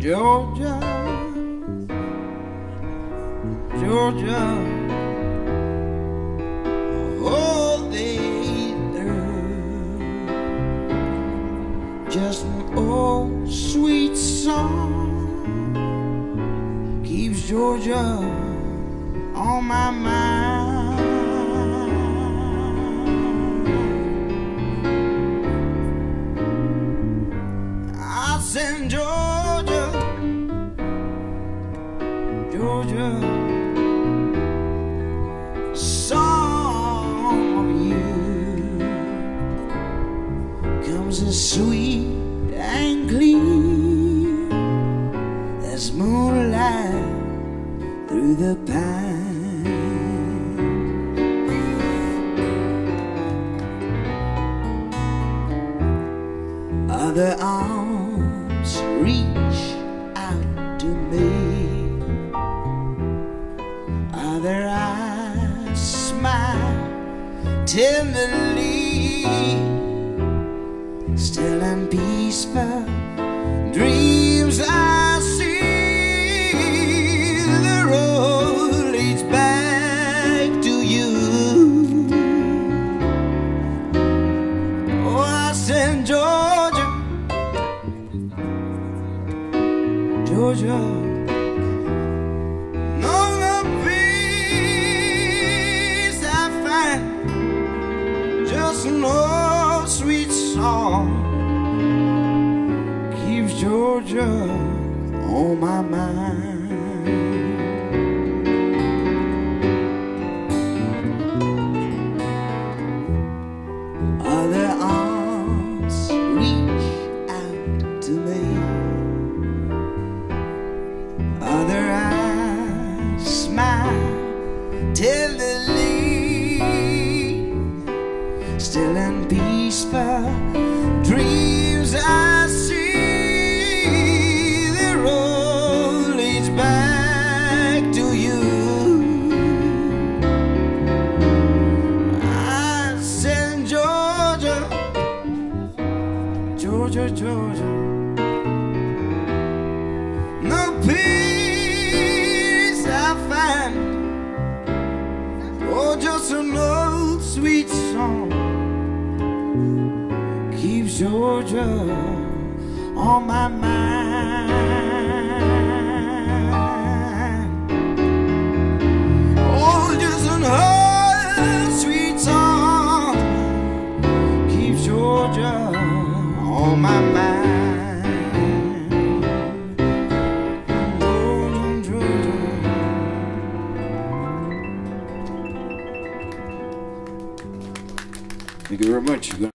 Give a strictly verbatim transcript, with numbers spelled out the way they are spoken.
Georgia, Georgia, oh, they learn just an old sweet song keeps Georgia on my mind. I send Georgia, Georgia, a song of you comes as sweet and clear as moonlight through the pine. Other arms reach out to me, other eyes smile tenderly, still and peaceful dreams I see. The road leads back to you. Oh, I send Georgia, Georgia, no the peace I find, just an old sweet song keeps Georgia on my mind. Other arms reach out to me, other eyes smile tenderly, still and peaceful dreams I see. The road leads back to you. I send Georgia, Georgia, Georgia, no peace I find, oh, just an old sweet song keeps Georgia on my mind. Oh, just an old sweet song keeps Georgia on my mind. Thank you very much.